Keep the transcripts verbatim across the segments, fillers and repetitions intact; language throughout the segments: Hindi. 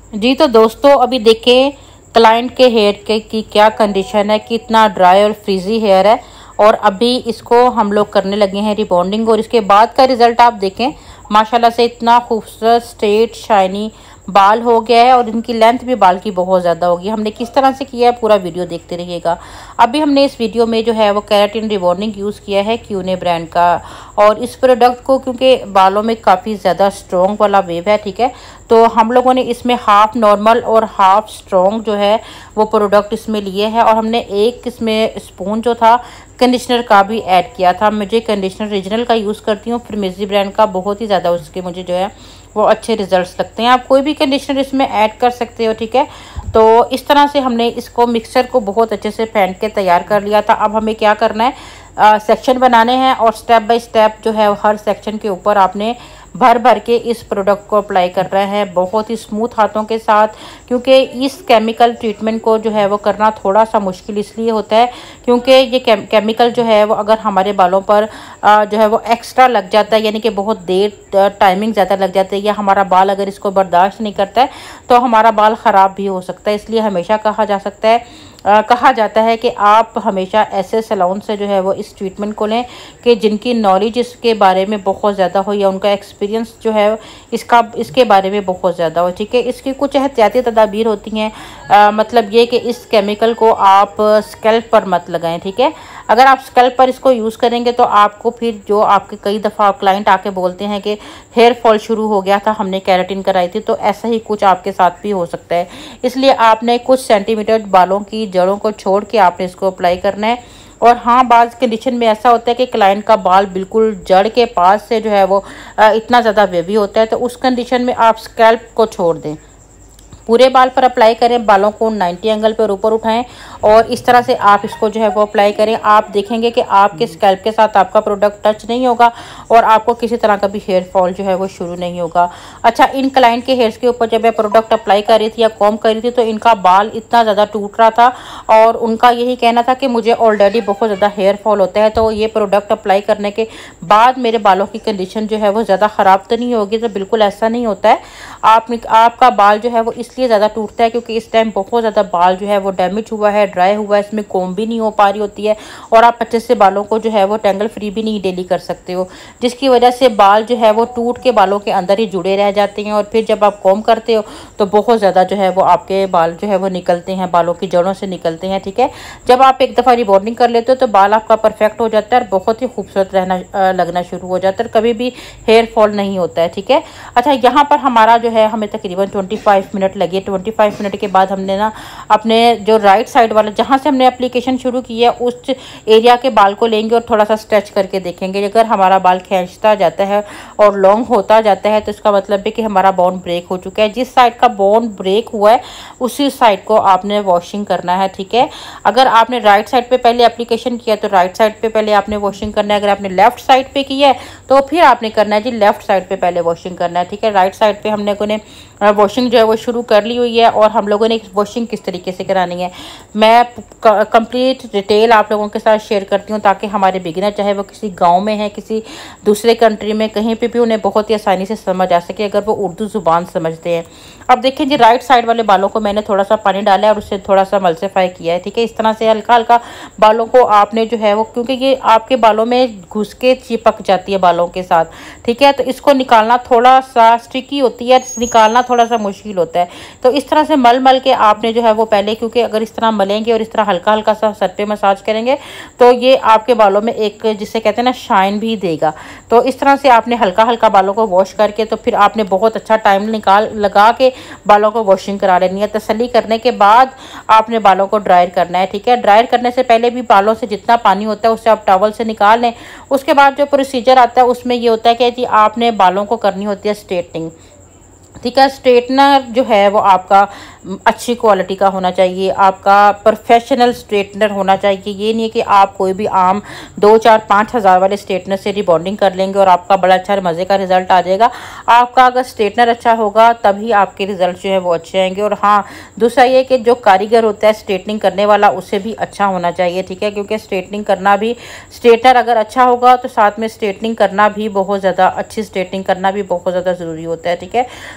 जी तो दोस्तों अभी देखें क्लाइंट के हेयर के की क्या कंडीशन है, कितना ड्राई और फ्रीजी हेयर है। और अभी इसको हम लोग करने लगे हैं रिबॉन्डिंग और इसके बाद का रिजल्ट आप देखें, माशाल्लाह से इतना खूबसूरत स्ट्रेट शाइनी बाल हो गया है और इनकी लेंथ भी बाल की बहुत ज़्यादा होगी। हमने किस तरह से किया है पूरा वीडियो देखते रहिएगा। अभी हमने इस वीडियो में जो है वो केराटिन रिबॉन्डिंग यूज़ किया है क्यूने ब्रांड का। और इस प्रोडक्ट को क्योंकि बालों में काफ़ी ज़्यादा स्ट्रॉन्ग वाला वेव है, ठीक है, तो हम लोगों ने इसमें हाफ नॉर्मल और हाफ स्ट्रॉन्ग जो है वो प्रोडक्ट इसमें लिए हैं। और हमने एक इसमें स्पून जो था कंडीशनर का भी ऐड किया था। मुझे कंडीशनर रीजनल का यूज़ करती हूँ, फिर मिजी ब्रांड का बहुत ही ज़्यादा उसके मुझे जो है वो अच्छे रिजल्ट्स लगते हैं। आप कोई भी कंडीशनर इसमें ऐड कर सकते हो, ठीक है। तो इस तरह से हमने इसको मिक्सचर को बहुत अच्छे से फेंट के तैयार कर लिया था। अब हमें क्या करना है, आ, सेक्शन बनाने हैं और स्टेप बाय स्टेप जो है हर सेक्शन के ऊपर आपने भर भर के इस प्रोडक्ट को अप्लाई कर रहे हैं बहुत ही स्मूथ हाथों के साथ। क्योंकि इस केमिकल ट्रीटमेंट को जो है वो करना थोड़ा सा मुश्किल इसलिए होता है क्योंकि ये केम, केमिकल जो है वो अगर हमारे बालों पर आ, जो है वो एक्स्ट्रा लग जाता है, यानी कि बहुत देर टाइमिंग ज़्यादा लग जाती है, या हमारा बाल अगर इसको बर्दाश्त नहीं करता है तो हमारा बाल ख़राब भी हो सकता है। इसलिए हमेशा कहा जा सकता है आ, कहा जाता है कि आप हमेशा ऐसे सैलून से जो है वो इस ट्रीटमेंट को लें कि जिनकी नॉलेज इसके बारे में बहुत ज़्यादा हो या उनका एक्सपीरियंस जो है इसका इसके बारे में बहुत ज़्यादा हो, ठीक है। इसकी कुछ एहतियाती तदाबीर होती हैं, मतलब ये कि इस केमिकल को आप स्कैल्प पर मत लगाएं, ठीक है। अगर आप स्कैल्प पर इसको यूज़ करेंगे तो आपको फिर जो आपके कई दफ़ा क्लाइंट आके बोलते हैं कि हेयर फॉल शुरू हो गया था, हमने केराटिन कराई थी, तो ऐसा ही कुछ आपके साथ भी हो सकता है। इसलिए आपने कुछ सेंटीमीटर बालों की जड़ों को छोड़ के आपने इसको अप्लाई करना है। और हाँ, बाज़ कंडीशन में ऐसा होता है कि क्लाइंट का बाल बिल्कुल जड़ के पास से जो है वो इतना ज़्यादा वेवी होता है, तो उस कंडीशन में आप स्कैल्प को छोड़ दें, पूरे बाल पर अप्लाई करें, बालों को नब्बे एंगल पर ऊपर उठाएं और इस तरह से आप इसको जो है वो अप्लाई करें। आप देखेंगे कि आपके स्कैल्प के साथ आपका प्रोडक्ट टच नहीं होगा और आपको किसी तरह का भी हेयर फॉल जो है वो शुरू नहीं होगा। अच्छा, इन क्लाइंट के हेयर्स के ऊपर जब मैं प्रोडक्ट अप्लाई कर रही थी या कॉम कर रही थी तो इनका बाल इतना ज़्यादा टूट रहा था और उनका यही कहना था कि मुझे ऑलरेडी बहुत ज़्यादा हेयर फॉल होता है, तो ये प्रोडक्ट अप्लाई करने के बाद मेरे बालों की कंडीशन जो है वो ज़्यादा ख़राब तो नहीं होगी। तो बिल्कुल ऐसा नहीं होता है। आप आपका बाल जो है वो इसलिए ज़्यादा टूटता है क्योंकि इस टाइम बहुत ज़्यादा बाल जो है वो डैमेज हुआ है, ड्राई हुआ है, इसमें कोम भी नहीं हो पा रही होती है और आप अच्छे से बालों को जो है वो टेंगल फ्री भी नहीं डेली कर सकते हो, जिसकी वजह से बाल जो है वो टूट के बालों के अंदर ही जुड़े रह जाते हैं। और फिर जब आप कोम करते हो तो बहुत ज़्यादा जो है वो आपके बाल जो है वो निकलते हैं, बालों की जड़ों से निकलते हैं, ठीक है। जब आप एक दफ़ा रिबॉन्डिंग कर लेते हो तो बाल आपका परफेक्ट हो जाता है और बहुत ही खूबसूरत रहना लगना शुरू हो जाता है, कभी भी हेयर फॉल नहीं होता है, ठीक है। अच्छा, यहाँ पर हमारा जो है हमें तकरीबन पच्चीस मिनट लगे। पच्चीस मिनट के बाद हमने ना अपने जो राइट साइड वाला जहाँ से हमने एप्लीकेशन शुरू की है उस एरिया के बाल को लेंगे और थोड़ा सा स्ट्रेच करके देखेंगे। अगर हमारा बाल खींचता जाता है और लॉन्ग होता जाता है तो इसका मतलब है कि हमारा बोन ब्रेक हो चुका है। जिस साइड का बोन ब्रेक हुआ है उसी साइड को आपने वॉशिंग करना है, ठीक है। अगर आपने राइट साइड पे पहले एप्लीकेशन किया तो राइट साइड पे पहले आपने वॉशिंग करना है। अगर आपने लेफ्ट साइड पे किया है तो फिर आपने करना है जी लेफ्ट साइड पे पहले वॉशिंग करना है, ठीक है। राइट साइड पे हमने को ने वॉशिंग जो है वो शुरू कर ली हुई है और हम लोगों ने वॉशिंग किस तरीके से करानी है मैं कंप्लीट डिटेल आप लोगों के साथ शेयर करती हूँ ताकि हमारे बिगिनर चाहे वो किसी गांव में है, किसी दूसरे कंट्री में, कहीं पे भी उन्हें बहुत ही आसानी से समझ आ सके अगर वो उर्दू ज़ुबान समझते हैं। अब देखिए जी, राइट साइड वाले बालों को मैंने थोड़ा सा पानी डाला है और उससे थोड़ा सा मल्सीफाई किया है, ठीक है। इस तरह से हल्का हल्का बालों को आपने जो है वो, क्योंकि ये आपके बालों में घुस के चिपक जाती है बालों के साथ, ठीक है, तो इसको निकालना थोड़ा सा स्टिकी होती है, निकालना थोड़ा सा मुश्किल होता है। तो इस तरह से मल मल के आपने जो है वो पहले, क्योंकि अगर इस तरह मलेंगे और इस तरह हल्का हल्का सा सर पे मसाज करेंगे तो ये आपके बालों में एक जिसे कहते हैं ना शाइन भी देगा। तो इस तरह से आपने हल्का हल्का बालों को वॉश करके तो फिर आपने बहुत अच्छा टाइम निकाल लगा के बालों को वॉशिंग करा लेनी है। तसल्ली करने के बाद आपने बालों को ड्रायर करना है, ठीक है। ड्रायर करने से पहले भी बालों से जितना पानी होता है उससे आप टॉवल से निकाल लें। उसके बाद जो प्रोसीजर आता है उसमें ये होता है कि जी आपने बालों को करनी होती है स्ट्रेटनिंग, ठीक है। स्ट्रेटनर जो है वो आपका अच्छी क्वालिटी का होना चाहिए, आपका प्रोफेशनल स्ट्रेटनर होना चाहिए। ये नहीं है कि आप कोई भी आम दो चार पाँच हज़ार वाले स्ट्रेटनर से रिबॉन्डिंग कर लेंगे और आपका बड़ा अच्छा मज़े का रिजल्ट आ जाएगा। आपका अगर स्ट्रेटनर अच्छा होगा तभी आपके रिजल्ट जो है वो अच्छे आएंगे। और हाँ, दूसरा ये कि जो कारीगर होता है स्ट्रेटनिंग करने वाला उसे भी अच्छा होना चाहिए, ठीक है, क्योंकि स्ट्रेटनिंग करना भी, स्ट्रेटनर अगर अच्छा होगा तो साथ में स्ट्रेटनिंग करना भी बहुत ज़्यादा अच्छी स्ट्रेटनिंग करना भी बहुत ज़्यादा ज़रूरी होता है, ठीक है।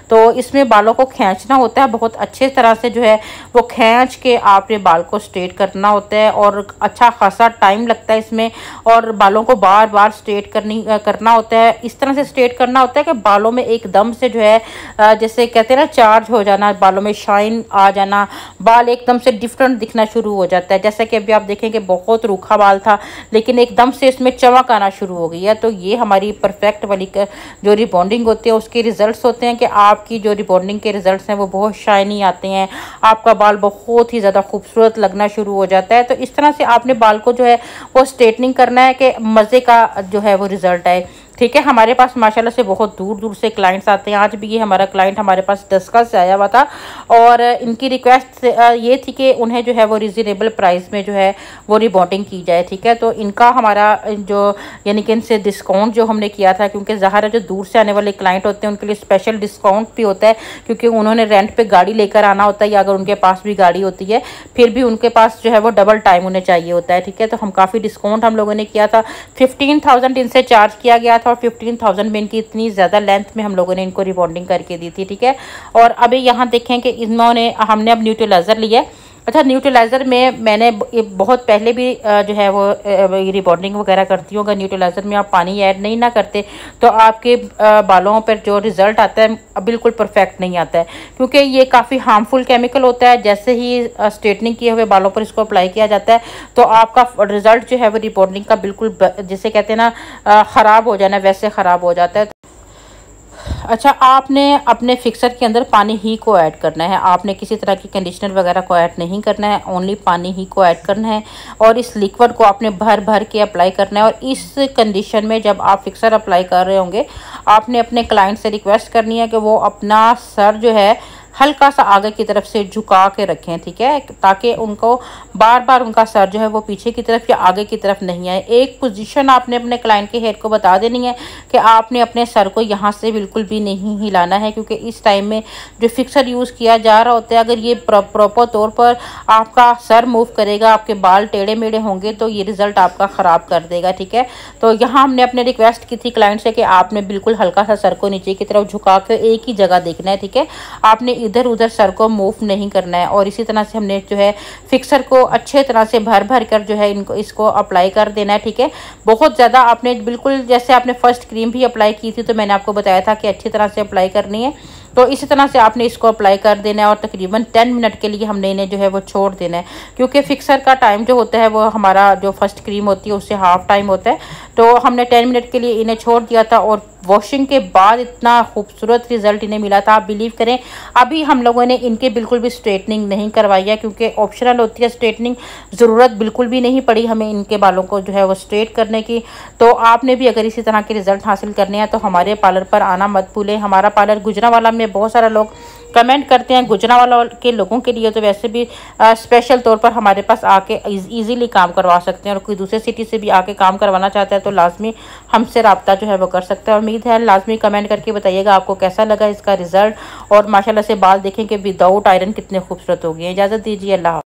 तो इसमें बालों को खींचना होता है बहुत अच्छे तरह से, जो है वो खींच के आपने बाल को स्ट्रेट करना होता है और अच्छा खासा टाइम लगता है इसमें, और बालों को बार बार स्ट्रेट करनी करना होता है। इस तरह से स्ट्रेट करना होता है कि बालों में एकदम से जो है जैसे कहते हैं ना चार्ज हो जाना, बालों में शाइन आ जाना, बाल एकदम से डिफरेंट दिखना शुरू हो जाता है। जैसा कि अभी आप देखेंगे बहुत रूखा बाल था लेकिन एकदम से इसमें चमक आना शुरू हो गई है। तो ये हमारी परफेक्ट वाली जो रिबॉन्डिंग होती है उसके रिजल्ट्स होते हैं कि आपकी जो रिबॉन्डिंग के रिजल्ट्स हैं वो बहुत शाइनी आते हैं, आपका बाल बहुत ही ज़्यादा खूबसूरत लगना शुरू हो जाता है। तो इस तरह से आपने बाल को जो है वो स्ट्रेटनिंग करना है कि मज़े का जो है वो रिज़ल्ट आए। ठीक है, हमारे पास माशाल्लाह से बहुत दूर दूर से क्लाइंट्स आते हैं। आज भी ये हमारा क्लाइंट हमारे पास दसका से आया हुआ था और इनकी रिक्वेस्ट ये थी कि उन्हें जो है वो रिजनेबल प्राइस में जो है वो रिबॉन्डिंग की जाए। ठीक है, तो इनका हमारा जो यानी कि इनसे डिस्काउंट जो हमने किया था, क्योंकि ज़ाहिर है जो दूर से आने वाले क्लाइंट होते हैं उनके लिए स्पेशल डिस्काउंट भी होता है, क्योंकि उन्होंने रेंट पर गाड़ी लेकर आना होता है या अगर उनके पास भी गाड़ी होती है फिर भी उनके पास जो है वो डबल टाइम उन्हें चाहिए होता है। ठीक है, तो हम काफ़ी डिस्काउंट हम लोगों ने किया था, फिफ्टीन थाउजेंड इनसे चार्ज किया गया था और फिफ्टीन थाउजेंड में इनकी इतनी ज़्यादा लेंथ में हम लोगों ने इनको रिबॉन्डिंग करके दी थी। ठीक है, और अभी यहाँ देखें कि इन्होंने हमने अब न्यूट्रलाइज़र लिया है। अच्छा, न्यूट्रलाइज़र में मैंने बहुत पहले भी जो है वो रिबॉन्डिंग वगैरह करती हूँ। अगर न्यूट्रलाइज़र में आप पानी ऐड नहीं ना करते तो आपके बालों पर जो रिज़ल्ट आता है बिल्कुल परफेक्ट नहीं आता है, क्योंकि ये काफ़ी हार्मफुल केमिकल होता है। जैसे ही स्ट्रेटनिंग किए हुए बालों पर इसको अप्लाई किया जाता है तो आपका रिज़ल्ट जो है वो रिबॉन्डिंग का बिल्कुल जिसे कहते हैं ना ख़राब हो जाना वैसे ख़राब हो जाता है। अच्छा, आपने अपने फिक्सर के अंदर पानी ही को ऐड करना है, आपने किसी तरह की कंडीशनर वगैरह को ऐड नहीं करना है, ओनली पानी ही को ऐड करना है और इस लिक्विड को आपने भर भर के अप्लाई करना है। और इस कंडीशन में जब आप फिक्सर अप्लाई कर रहे होंगे आपने अपने क्लाइंट से रिक्वेस्ट करनी है कि वो अपना सर जो है हल्का सा आगे की तरफ से झुका के रखें। ठीक है, ताकि उनको बार बार उनका सर जो है वो पीछे की तरफ या आगे की तरफ नहीं आए। एक पोजीशन आपने अपने क्लाइंट के हेड को बता देनी है कि आपने अपने सर को यहाँ से बिल्कुल भी नहीं हिलाना है, क्योंकि इस टाइम में जो फिक्सर यूज़ किया जा रहा होता है अगर ये प्रॉपर तौर पर आपका सर मूव करेगा, आपके बाल टेढ़े मेढ़े होंगे तो ये रिज़ल्ट आपका ख़राब कर देगा। ठीक है, तो यहाँ हमने अपने रिक्वेस्ट की थी क्लाइंट से कि आपने बिल्कुल हल्का सा सर को नीचे की तरफ झुका कर एक ही जगह देखना है। ठीक है, आपने इधर उधर सर को मूव नहीं करना है। और इसी तरह से हमने जो है फिक्सर को अच्छे तरह से भर भर कर जो है इनको इसको अप्लाई कर देना है। ठीक है, बहुत ज़्यादा आपने बिल्कुल जैसे आपने फर्स्ट क्रीम भी अप्लाई की थी तो मैंने आपको बताया था कि अच्छी तरह से अप्लाई करनी है, तो इसी तरह से आपने इसको अप्लाई कर देना है और तकरीबन टेन मिनट के लिए हमने इन्हें जो है वो छोड़ देना है, क्योंकि फिक्सर का टाइम जो होता है वो हमारा जो फर्स्ट क्रीम होती है उससे हाफ टाइम होता है। तो हमने टेन मिनट के लिए इन्हें छोड़ दिया था और वॉशिंग के बाद इतना खूबसूरत रिजल्ट इन्हें मिला था, आप बिलीव करें। अभी हम लोगों ने इनके बिल्कुल भी स्ट्रेटनिंग नहीं करवाई है, क्योंकि ऑप्शनल होती है स्ट्रेटनिंग, ज़रूरत बिल्कुल भी नहीं पड़ी हमें इनके बालों को जो है वो स्ट्रेट करने की। तो आपने भी अगर इसी तरह के रिजल्ट हासिल करने हैं तो हमारे पार्लर पर आना मत भूलें। हमारा पार्लर गुजरांवाला में बहुत सारे लोग कमेंट करते हैं, गुजरांवाला के लोगों के लिए तो वैसे भी आ, स्पेशल तौर पर हमारे पास आके इजीली काम करवा सकते हैं, और कोई दूसरे सिटी से भी आके काम करवाना चाहता है तो लाजमी हमसे रब्ता जो है वो कर सकता है। उम्मीद है लाजमी कमेंट करके बताइएगा आपको कैसा लगा इसका रिजल्ट, और माशाल्लाह से बाल देखें कि विदाउट आयरन कितने खूबसूरत हो गए हैं। इजाज़त दीजिए, अल्लाह।